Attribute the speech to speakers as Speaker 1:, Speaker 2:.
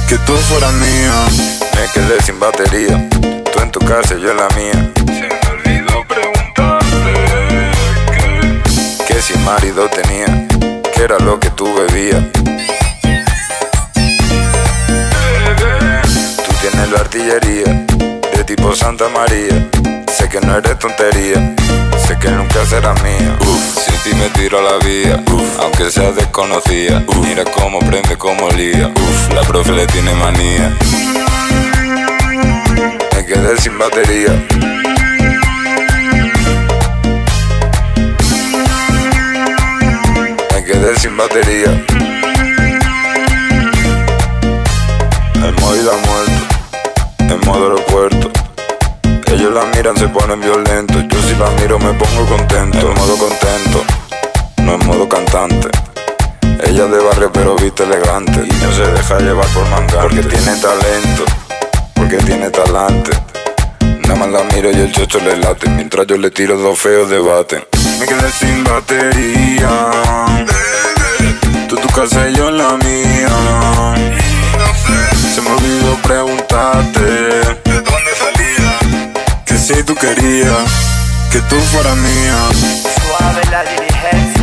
Speaker 1: que tú fueras mía.
Speaker 2: Me quedé sin batería, tú en tu casa y yo en la mía.
Speaker 1: Se me olvidó preguntarte
Speaker 2: que si marido tenía, que era lo que tú bebías. Tú tienes la artillería de tipo Santa María. Sé que no eres tontería, sé que nunca serás mía. Sin ti me tiro a la vía, aunque sea desconocida. Mira cómo prende, cómo lía. La profe le tiene manía. Me quedé sin batería. Me quedé sin batería. El móvil ha muerto, en modo aeropuerto. Ellos la miran, se ponen violentos. Yo si la miro me pongo contento. En modo contento, no en modo cantante. Ella de barrio pero viste elegante. Y no se deja llevar por mangar. Porque tiene talento, porque tiene talante. Nada más la miro y el chocho le late. Mientras yo le tiro dos feos debaten.
Speaker 1: Me quedé sin batería. Tú en tu casa y yo en la mía. Se me olvidó preguntarte
Speaker 3: ¿de dónde salía?
Speaker 1: que si tú querías que tú fueras mía.
Speaker 4: Suave la diligencia.